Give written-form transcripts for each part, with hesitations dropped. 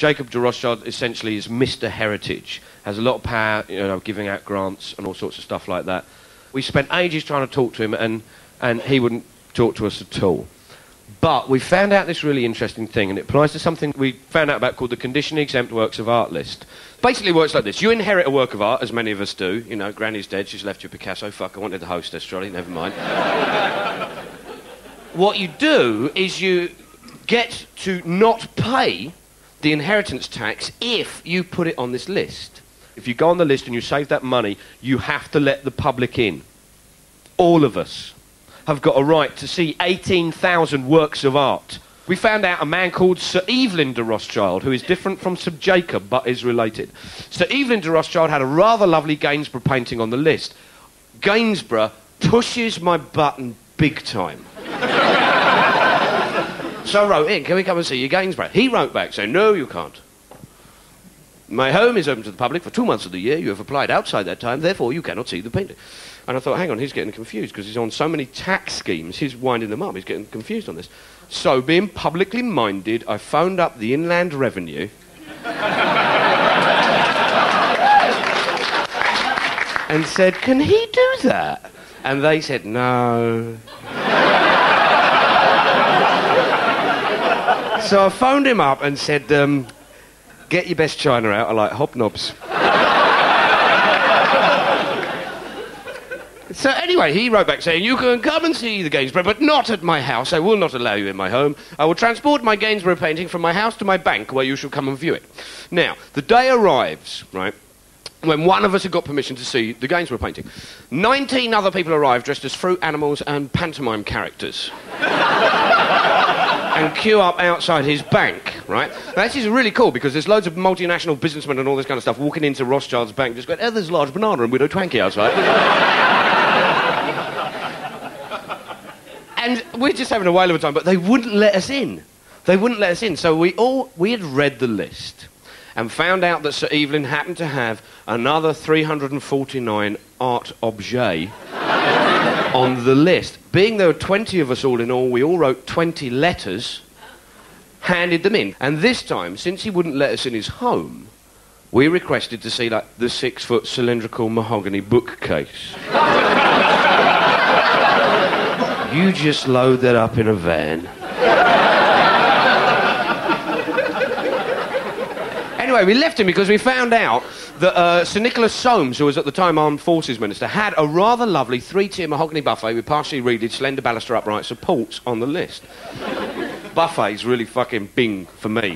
Jacob de Rothschild essentially is Mr. Heritage, has a lot of power, you know, giving out grants and all sorts of stuff like that. We spent ages trying to talk to him, and he wouldn't talk to us at all. But we found out this really interesting thing, and it applies to something we found out about called the condition-exempt works of art list. Basically, it works like this. You inherit a work of art, as many of us do. You know, Granny's dead, she's left you a Picasso. Fuck, I wanted the hostess trolley, never mind. What you do is you get to not pay the inheritance tax if you put it on this list. If you go on the list and you save that money, you have to let the public in. All of us have got a right to see 18,000 works of art. We found out a man called Sir Evelyn de Rothschild, who is different from Sir Jacob, but is related. Sir Evelyn de Rothschild had a rather lovely Gainsborough painting on the list. Gainsborough pushes my button big time. So I wrote in, can we come and see you, Gainsborough? He wrote back saying, no, you can't. My home is open to the public for 2 months of the year. You have applied outside that time, therefore you cannot see the painting. And I thought, hang on, he's getting confused because he's on so many tax schemes, he's winding them up, he's getting confused on this. So, being publicly minded, I phoned up the Inland Revenue and said, can he do that? And they said, no. So I phoned him up and said, get your best china out, I like hobnobs. So anyway, he wrote back saying, you can come and see the Gainsborough, but not at my house. I will not allow you in my home. I will transport my Gainsborough painting from my house to my bank, where you shall come and view it. Now, the day arrives, right, when one of us had got permission to see the Gainsborough painting. 19 other people arrived dressed as fruit, animals and pantomime characters. And queue up outside his bank, right? Now, this is really cool because there's loads of multinational businessmen and all this kind of stuff walking into Rothschild's bank just going, oh, there's a large banana and Widow Twanky outside. And we're just having a whale of a time, but they wouldn't let us in. They wouldn't let us in. So we had read the list and found out that Sir Evelyn happened to have another 349 art objets on the list. Being there were 20 of us all in all, we all wrote 20 letters, handed them in. And this time, since he wouldn't let us in his home, we requested to see, like, the 6-foot cylindrical mahogany bookcase. You just load that up in a van. Anyway, we left him because we found out that Sir Nicholas Soames, who was at the time Armed Forces Minister, had a rather lovely 3-tier mahogany buffet with partially reeded, slender baluster upright supports on the list. Buffet's really fucking bing for me.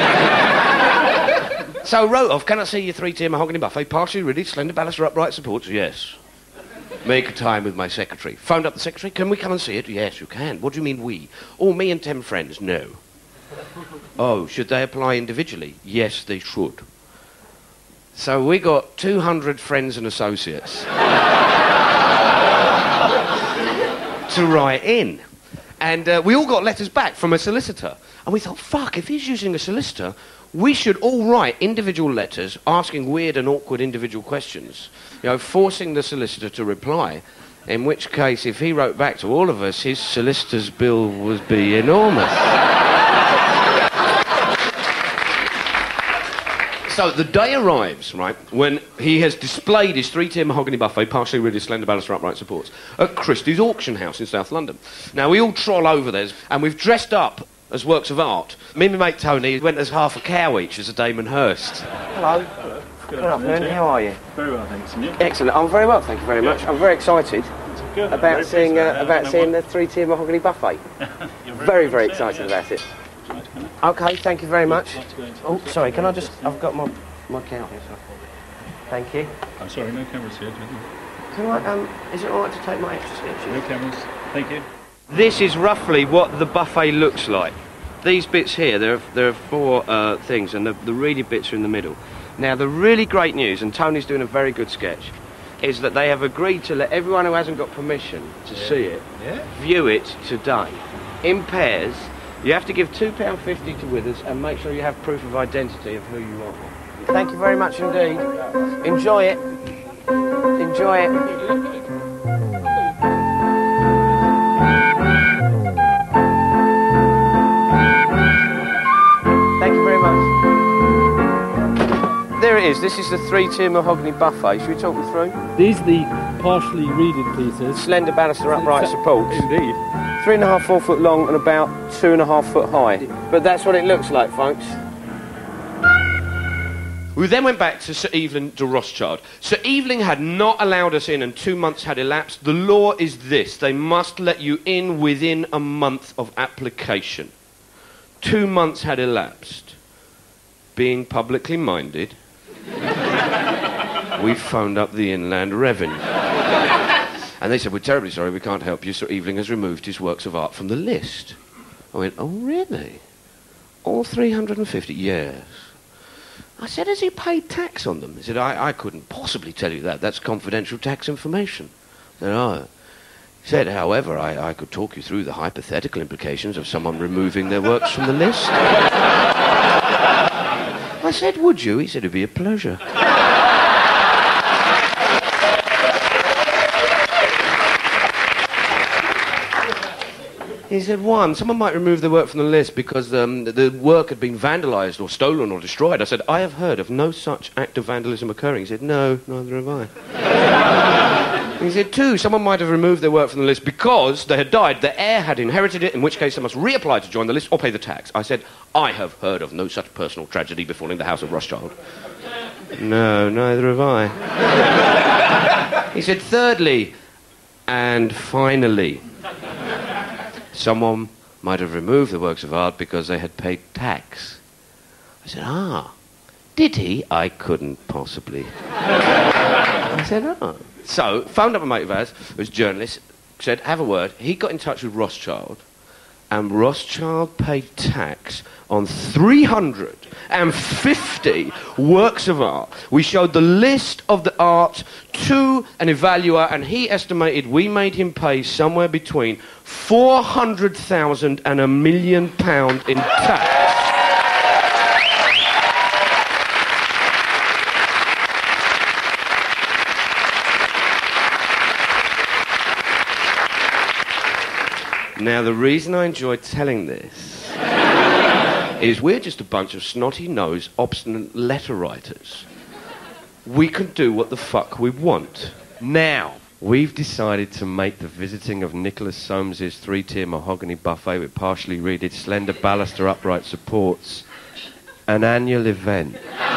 So I wrote off, can I see your 3-tier mahogany buffet, partially reeded, slender baluster upright supports? Yes. Make a time with my secretary. Phoned up the secretary, can we come and see it? Yes, you can. What do you mean we? Oh, me and 10 friends. No. Oh, should they apply individually? Yes, they should. So we got 200 friends and associates to write in. And we all got letters back from a solicitor. And we thought, fuck, if he's using a solicitor, we should all write individual letters asking weird and awkward individual questions, you know, forcing the solicitor to reply, in which case, if he wrote back to all of us, his solicitor's bill would be enormous. So the day arrives, right, when he has displayed his 3-tier mahogany buffet, partially reeded, slender baluster upright supports, at Christie's auction house in South London. Now, we all troll over there, and we've dressed up as works of art. Me and my mate Tony went as half a cow each as a Damon Hirst. Hello. Hello. Good afternoon. How are you? Very well, thanks. And you? Excellent. I'm very well, thank you very much. I'm very excited about seeing the 3-tier mahogany buffet. very, very excited about it. Okay, thank you very much. Oh, sorry, can I just... I've got my cow here, sorry. Thank you. I'm sorry, no cameras here, gentlemen. Can I, is it all right to take my extra sketches? No cameras. Thank you. This is roughly what the buffet looks like. These bits here, there are 4 things, and the reedy bits are in the middle. Now, the really great news, and Tony's doing a very good sketch, is that they have agreed to let everyone who hasn't got permission to see it view it today. In pairs. You have to give £2.50 to Withers and make sure you have proof of identity of who you are. Thank you very much indeed. Enjoy it. Enjoy it. Thank you very much. there it is. This is the three-tier mahogany buffet. Should we talk them through? These are the partially reeded pieces. Slender baluster upright supports. Indeed. 3.5, 4 foot long and about 2.5 foot high. But that's what it looks like, folks. We then went back to Sir Evelyn de Rothschild. Sir Evelyn had not allowed us in and 2 months had elapsed. The law is this: they must let you in within a month of application. 2 months had elapsed. Being publicly minded, we phoned up the Inland Revenue. And they said, "We're terribly sorry, we can't help you. Sir Evelyn has removed his works of art from the list." I went, "Oh, really? All 350? Yes." I said, "Has he paid tax on them?" He said, I couldn't possibly tell you that. That's confidential tax information." I said, "Oh." He said, "However, I could talk you through the hypothetical implications of someone removing their works from the list." I said, "Would you?" He said, "It'd be a pleasure." He said, "One, someone might remove their work from the list because the work had been vandalised or stolen or destroyed." I said, "I have heard of no such act of vandalism occurring." He said, "No, neither have I." He said, "Two, someone might have removed their work from the list because they had died, their heir had inherited it, in which case they must reapply to join the list or pay the tax." I said, "I have heard of no such personal tragedy befalling the House of Rothschild." "No, neither have I." He said, "Thirdly, and finally, someone might have removed the works of art because they had paid tax." I said, "Ah, did he?" I couldn't possibly. I said, "Oh." So, phoned up a mate of ours, who was a journalist, said, "Have a word." He got in touch with Rothschild, and Rothschild paid tax on 350 works of art. We showed the list of the art to an evaluator, and he estimated we made him pay somewhere between £400,000 and £1 million in tax. Now, the reason I enjoy telling this is we're just a bunch of snotty-nosed, obstinate letter writers. We can do what the fuck we want. Now, we've decided to make the visiting of Nicholas Soames's three-tier mahogany buffet with partially reeded slender baluster upright supports an annual event.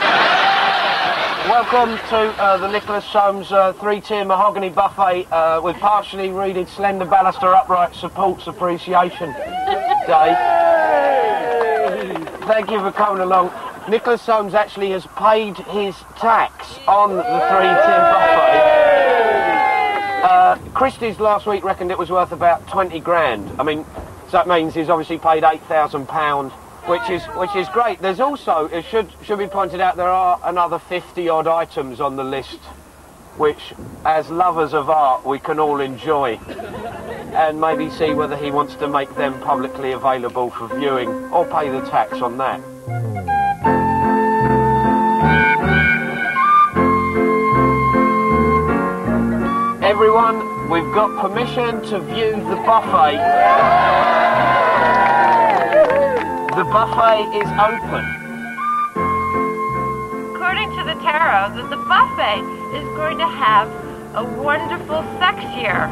Welcome to the Nicholas Soames three-tier mahogany buffet with partially reeded slender baluster upright supports appreciation day. Thank you for coming along. Nicholas Soames actually has paid his tax on the three-tier buffet. Christie's last week reckoned it was worth about 20 grand. I mean, so that means he's obviously paid £8,000. Which is great. There's also, it should be pointed out, there are another 50-odd items on the list which, as lovers of art, we can all enjoy and maybe see whether he wants to make them publicly available for viewing or pay the tax on that. Everyone, we've got permission to view the buffet. The buffet is open. According to the tarot, the buffet is going to have a wonderful sex year.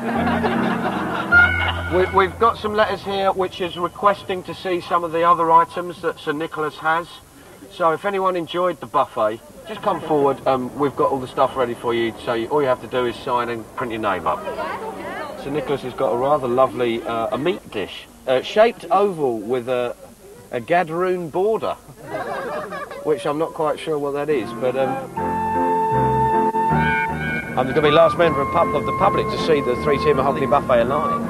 We've got some letters here which is requesting to see some of the other items that Sir Nicholas has. So if anyone enjoyed the buffet, just come forward. We've got all the stuff ready for you, so all you have to do is sign and print your name up. Sir Nicholas has got a rather lovely a meat dish, shaped oval with a gadroon border, which I'm not quite sure what that is, but I'm going to be last member of the public to see the three-tier mahogany buffet alive.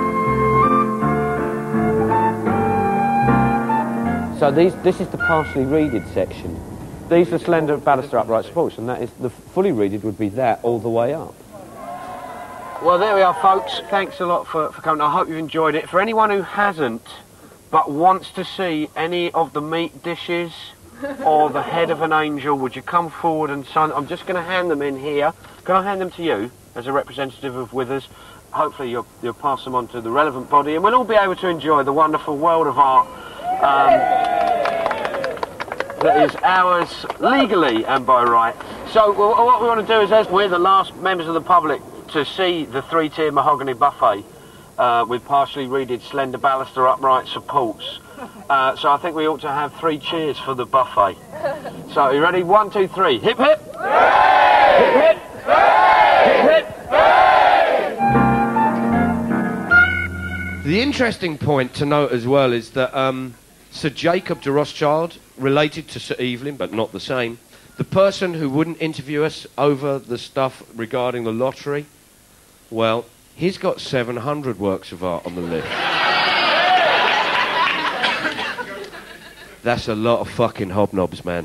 So this is the partially reeded section. These are slender baluster upright supports, and that is the fully reeded would be that all the way up. Well, there we are, folks. Thanks a lot for coming. I hope you've enjoyed it. For anyone who hasn't, but wants to see any of the meat dishes or the head of an angel, would you come forward and sign? I'm just going to hand them in here. Can I hand them to you as a representative of Withers? Hopefully you'll pass them on to the relevant body and we'll all be able to enjoy the wonderful world of art that is ours legally and by right. So what we want to do is, as we're the last members of the public to see the three-tier mahogany buffet with partially reeded slender baluster upright supports. So I think we ought to have 3 cheers for the buffet. So are you ready? 1, 2, 3. Hip hip! Hooray! Hip hip! Hooray! Hip hip! Hooray! The interesting point to note as well is that Sir Jacob de Rothschild, related to Sir Evelyn, but not the same, the person who wouldn't interview us over the stuff regarding the lottery, well, he's got 700 works of art on the list. That's a lot of fucking hobnobs, man.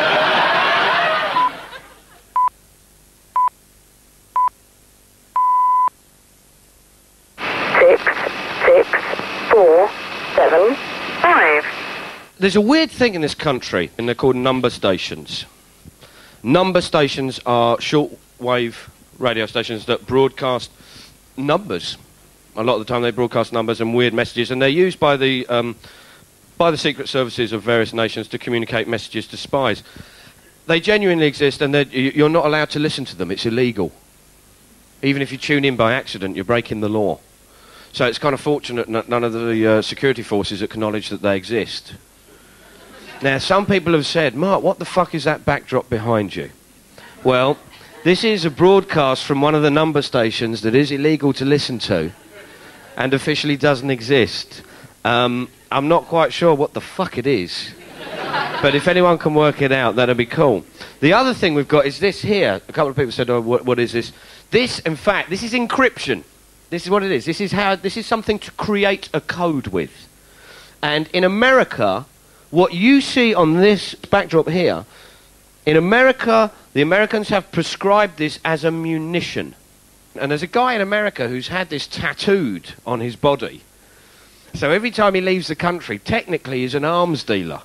Six, 4, 7, 5. There's a weird thing in this country, and they're called number stations. Number stations are shortwave radio stations that broadcast numbers. A lot of the time they broadcast numbers and weird messages, and they're used by the secret services of various nations to communicate messages to spies. They genuinely exist, and you're not allowed to listen to them. It's illegal. Even if you tune in by accident, you're breaking the law. So it's kind of fortunate that none of the security forces acknowledge that they exist. Now, some people have said, Mark, what the fuck is that backdrop behind you? Well, this is a broadcast from one of the number stations that is illegal to listen to and officially doesn't exist. I'm not quite sure what the fuck it is, but if anyone can work it out, that'd be cool. The other thing we've got is this here. A couple of people said, oh, what is this? This, in fact, this is encryption. This is what it is. This is something to create a code with. And in America, what you see on this backdrop here, in America, the Americans have prescribed this as a munition. And there's a guy in America who's had this tattooed on his body. So every time he leaves the country, technically he's an arms dealer.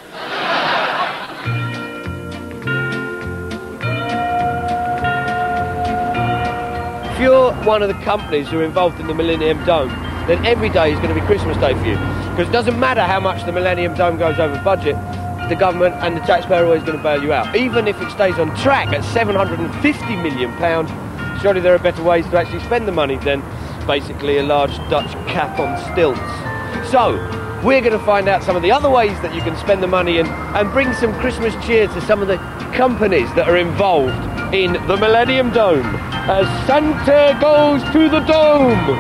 If you're one of the companies who are involved in the Millennium Dome, then every day is going to be Christmas Day for you. Because it doesn't matter how much the Millennium Dome goes over budget, the government and the taxpayer are always going to bail you out. Even if it stays on track at £750 million, surely there are better ways to actually spend the money than basically a large Dutch cap on stilts. So, we're going to find out some of the other ways that you can spend the money and bring some Christmas cheer to some of the companies that are involved in the Millennium Dome as Santa goes to the dome.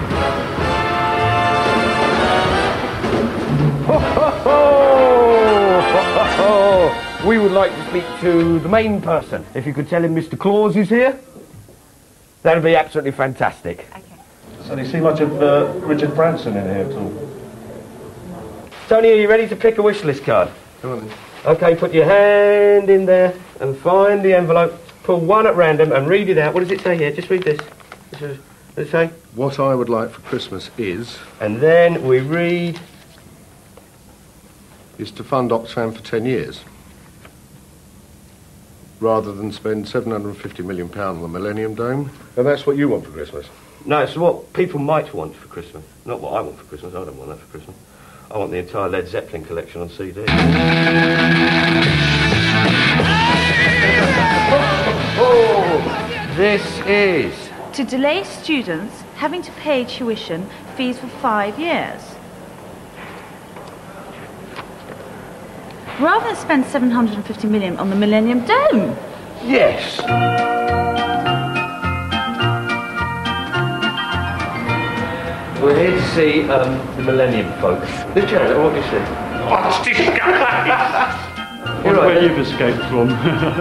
Ho, ho, ho! Ho, ho, ho! We would like to speak to the main person. If you could tell him Mr. Claus is here, that would be absolutely fantastic. Okay. So do you see much of Richard Branson in here at all? Tony, are you ready to pick a wish list card? Come on then. Okay, put your hand in there and find the envelope. Pull one at random and read it out. What does it say here? Just read this. What does it say? What I would like for Christmas is And then we read... to fund Oxfam for 10 years, rather than spend £750 million on the Millennium Dome. And that's what you want for Christmas? No, it's what people might want for Christmas. Not what I want for Christmas. I don't want that for Christmas. I want the entire Led Zeppelin collection on CD. This is... To delay students having to pay tuition fees for 5 years. Rather than spend £750 million on the Millennium Dome. Yes. We're here to see the Millennium folks. Lift your hand, what do you see? What's this guy? Where you've escaped from.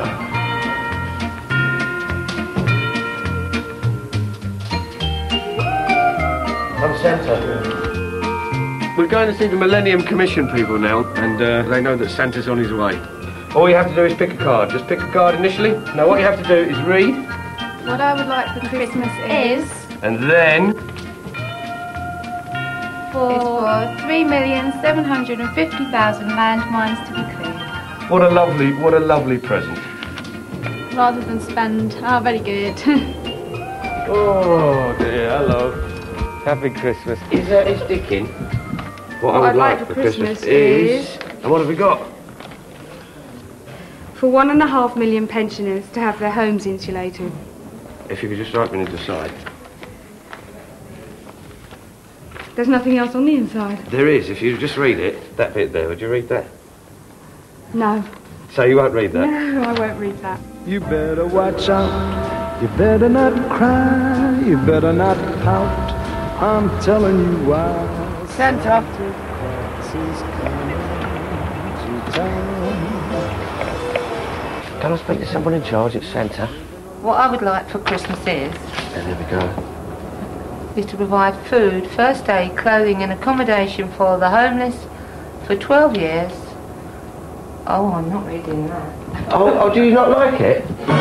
I'm Santa. We're going to see the Millennium Commission people now, and they know that Santa's on his way. All you have to do is pick a card. Just pick a card initially. Now what you have to do is read. What I would like for Christmas is... And then... For 3,750,000 landmines to be cleared. What a lovely present. Rather than spend... Oh, very good. Oh dear, hello. Happy Christmas. Is Dick in? What I would like for Christmas is... And what have we got? for 1.5 million pensioners to have their homes insulated. If you could just open it aside. There's nothing else on the inside. There is. If you just read it, that bit there, would you read that? No. So you won't read that? No, I won't read that. You better watch out. You better not cry. You better not pout. I'm telling you why. Santa. Can I speak to someone in charge? It's Santa. What I would like for Christmas is There we go. to provide food, first aid, clothing and accommodation for the homeless for 12 years. Oh, I'm not reading that. Oh, do you not like it?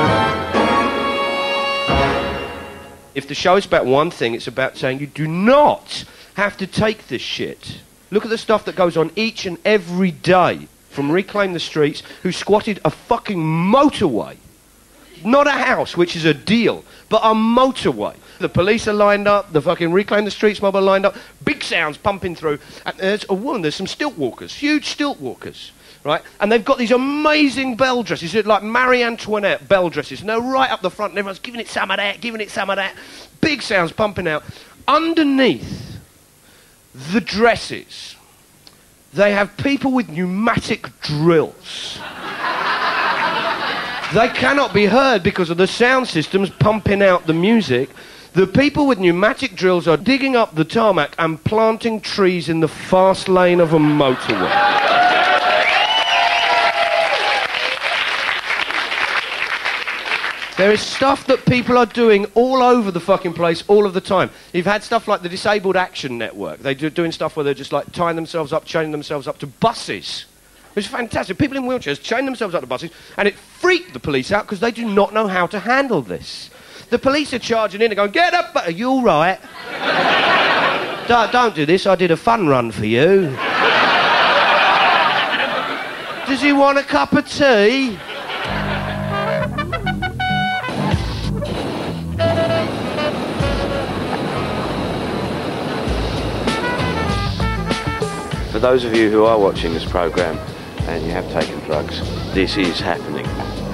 If the show is about one thing, it's about saying you do not have to take this shit. Look at the stuff that goes on each and every day from Reclaim the Streets, who squatted a fucking motorway. Not a house, which is a deal, but a motorway. The police are lined up, the fucking Reclaim the Streets mob are lined up, big sounds pumping through, and there's a woman, there's some stilt walkers, huge stilt walkers, right? And they've got these amazing bell dresses, like Marie Antoinette bell dresses, and they're right up the front, and everyone's giving it some of that, giving it some of that. Big sounds pumping out. Underneath the dresses, they have people with pneumatic drills. They cannot be heard because of the sound systems pumping out the music. The people with pneumatic drills are digging up the tarmac and planting trees in the fast lane of a motorway. There is stuff that people are doing all over the fucking place all of the time. You've had stuff like the Disabled Action Network. They're doing stuff where they're just like tying themselves up, chaining themselves up to buses. It's fantastic. People in wheelchairs chain themselves up to buses, and it freaked the police out because they do not know how to handle this. The police are charging in and going, "Get up, are you all right?" Don't do this, I did a fun run for you. Does he want a cup of tea? For those of you who are watching this programme and you have taken drugs, this is happening.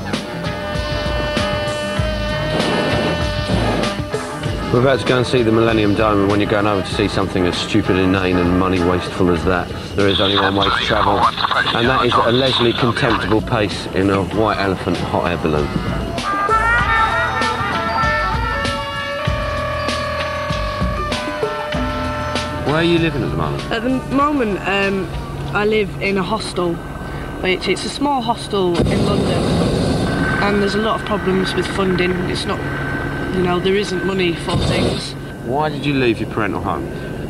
We're about to go and see the Millennium Dome, and when you're going over to see something as stupid, inane and money wasteful as that, there is only one way to travel, and that is at a leisurely, contemptible pace in a white elephant hot air balloon. Where are you living at the moment? At the moment, I live in a hostel. It's a small hostel in London, and there's a lot of problems with funding. It's not, you know, there isn't money for things. Why did you leave your parental home?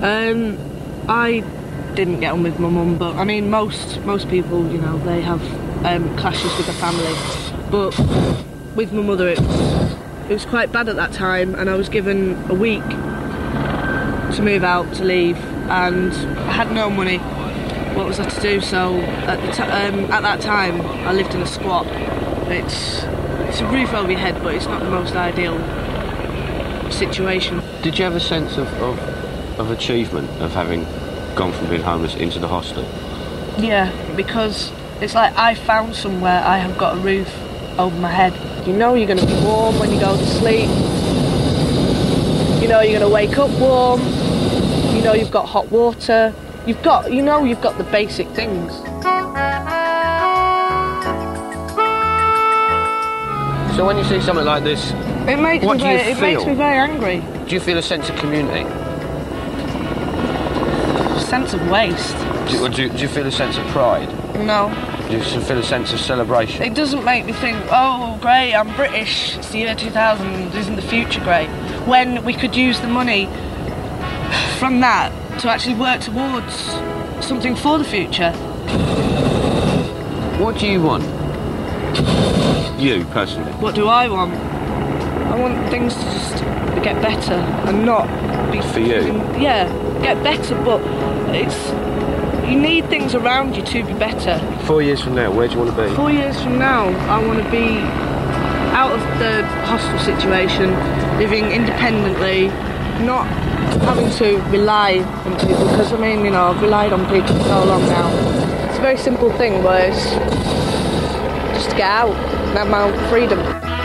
I didn't get on with my mum, but I mean, most people, you know, they have clashes with the family. But with my mother, it was quite bad at that time, and I was given a week to move out, to leave, and I had no money. What was I to do? So at that time I lived in a squat. It's a roof over your head, but it's not the most ideal situation. Did you have a sense of achievement of having gone from being homeless into the hostel? Yeah, because it's like I found somewhere I have got a roof over my head. You know you're going to be warm when you go to sleep. You know you're going to wake up warm. You know you've got hot water. You've got the basic things. So when you see something like this, it makes me very angry. Do you feel a sense of community? Sense of waste. Do you feel a sense of pride? No. Do you feel a sense of celebration? It doesn't make me think, oh, great, I'm British, it's the year 2000, isn't the future great? When we could use the money from that to actually work towards something for the future. What do you want? You, personally? What do I want? I want things to just get better and not be... For you? Yeah, get better, but you need things around you to be better. 4 years from now, where do you want to be? 4 years from now, I want to be out of the hostel situation, living independently, not having to rely on people, because I mean, you know, I've relied on people for so long now. It's a very simple thing, but it's just to get out and have my own freedom.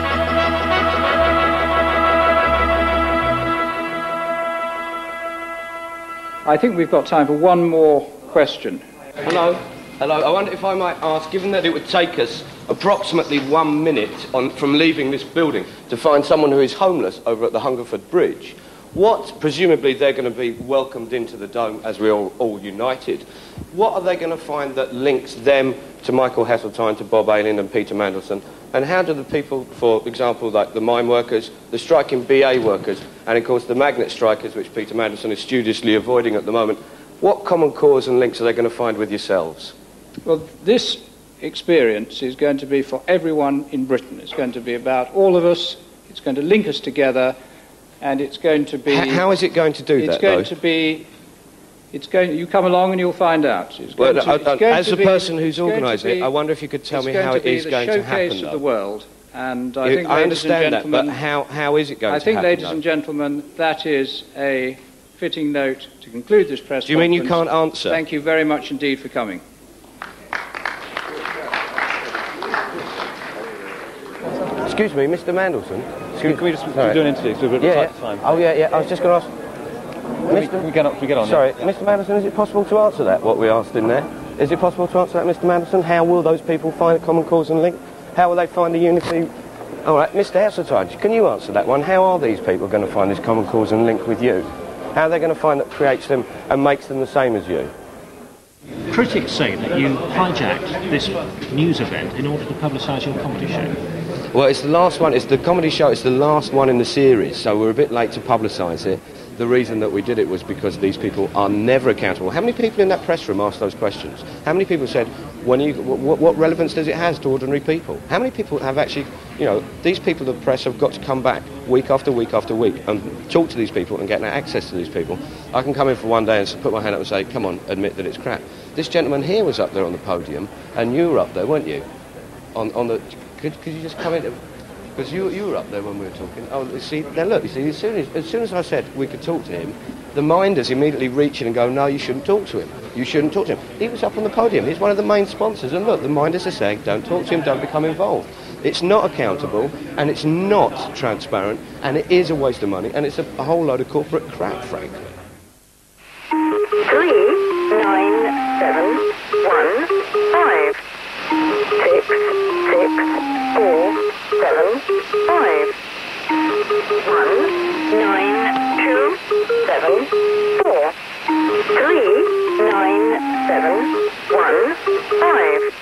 I think we've got time for one more question. Hello. Hello. I wonder if I might ask, given that it would take us approximately 1 minute from leaving this building to find someone who is homeless over at the Hungerford Bridge, what, presumably they're going to be welcomed into the Dome as we're all united, what are they going to find that links them to Michael Heseltine, to Bob Ayling and Peter Mandelson? And how do the people, for example, like the mine workers, the striking BA workers, and of course the magnet strikers, which Peter Mandelson is studiously avoiding at the moment, what common cause and links are they going to find with yourselves? Well, this experience is going to be for everyone in Britain. It's going to be about all of us. It's going to link us together, and it's going to be... How is it going to do that, It's going to be... You come along and you'll find out. As a person who's organising it, I wonder if you could tell me how it is going to happen. It's going to be the showcase of the world, and I think, I ladies and understand that, gentlemen, but how is it going to happen? I think, ladies and gentlemen, that is a fitting note to conclude this press conference. Do you mean you can't answer? Thank you very much indeed for coming. Excuse me, Mr. Mandelson. Can we just do an interview? Because we've got Yeah. time. Oh, yeah. I was just going to ask... Can we get on? Sorry, Mr. Mandelson, is it possible to answer that, what we asked in there? Is it possible to answer that, Mr. Mandelson? How will those people find a common cause and link? How will they find the unity? All right, Mr. Heseltine, can you answer that one? How are these people going to find this common cause and link with you? How are they going to find that creates them and makes them the same as you? Critics say that you hijacked this news event in order to publicise your comedy show. Well, it's the last one. It's the comedy show. It's the last one in the series, so we're a bit late to publicise it. The reason that we did it was because these people are never accountable. How many people in that press room asked those questions? How many people said, what relevance does it have to ordinary people? How many people have actually, these people of the press have got to come back week after week after week and talk to these people and get access to these people. I can come in for one day and put my hand up and say, come on, admit that it's crap. This gentleman here was up there on the podium, and you were up there, weren't you? Could you just come in? Because you were up there when we were talking. Oh, you see, now look, as soon as I said we could talk to him, the minders immediately reach in and go, no, you shouldn't talk to him. You shouldn't talk to him. He was up on the podium. He's one of the main sponsors. And look, the minders are saying, don't talk to him, don't become involved. It's not accountable, and it's not transparent, and it is a waste of money, and it's a whole load of corporate crap, frankly. 39715 66475 19274 39715